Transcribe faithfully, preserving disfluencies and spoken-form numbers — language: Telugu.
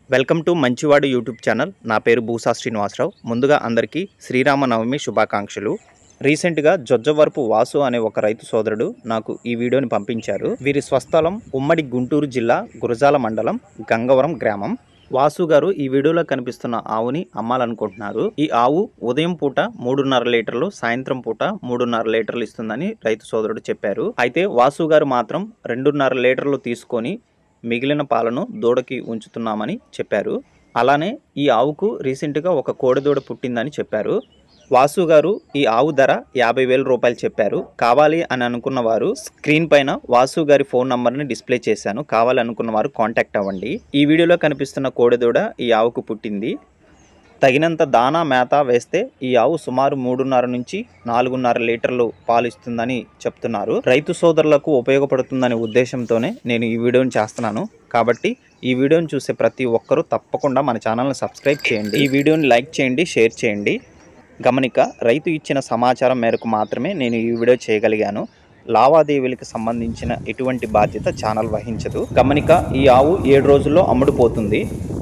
వెల్కమ్ టు మంచివాడు యూట్యూబ్ ఛానల్. నా పేరు భూసా శ్రీనివాసరావు. ముందుగా అందరికీ శ్రీరామనవమి శుభాకాంక్షలు. రీసెంట్గా జొజ్జవరపు వాసు అనే ఒక రైతు సోదరుడు నాకు ఈ వీడియోని పంపించారు. వీరి స్వస్థలం ఉమ్మడి గుంటూరు జిల్లా గురజాల మండలం గంగవరం గ్రామం. వాసు గారు ఈ వీడియోలో కనిపిస్తున్న ఆవుని అమ్మాలనుకుంటున్నారు. ఈ ఆవు ఉదయం పూట మూడున్నర లీటర్లు, సాయంత్రం పూట మూడున్నర లీటర్లు ఇస్తుందని రైతు సోదరుడు చెప్పారు. అయితే వాసు గారు మాత్రం రెండున్నర లీటర్లు తీసుకొని మిగిలిన పాలను దూడకి ఉంచుతున్నామని చెప్పారు. అలానే ఈ ఆవుకు రీసెంట్గా ఒక కోడిదూడ పుట్టిందని చెప్పారు. వాసు గారు ఈ ఆవు ధర యాభై వేల రూపాయలు చెప్పారు. కావాలి అని అనుకున్న వారు స్క్రీన్ పైన వాసు గారి ఫోన్ నంబర్ని డిస్ప్లే చేశాను. కావాలి అనుకున్న వారు కాంటాక్ట్ అవ్వండి. ఈ వీడియోలో కనిపిస్తున్న కోడిదూడ ఈ ఆవుకు పుట్టింది. తగినంత దానా మేత వేస్తే ఈ ఆవు సుమారు మూడున్నర నుంచి నాలుగున్నర లీటర్లు పాలు ఇస్తుందని చెప్తున్నారు. రైతు సోదరులకు ఉపయోగపడుతుందనే ఉద్దేశంతోనే నేను ఈ వీడియోని చేస్తున్నాను. కాబట్టి ఈ వీడియోని చూసే ప్రతి ఒక్కరూ తప్పకుండా మన ఛానల్ని సబ్స్క్రైబ్ చేయండి. ఈ వీడియోని లైక్ చేయండి, షేర్ చేయండి. గమనిక, రైతు ఇచ్చిన సమాచారం మేరకు మాత్రమే నేను ఈ వీడియో చేయగలిగాను. లావాదేవీలకు సంబంధించిన ఎటువంటి బాధ్యత ఛానల్ వహించదు. గమనిక, ఈ ఆవు ఏడు రోజుల్లో అమ్ముడుపోతుంది.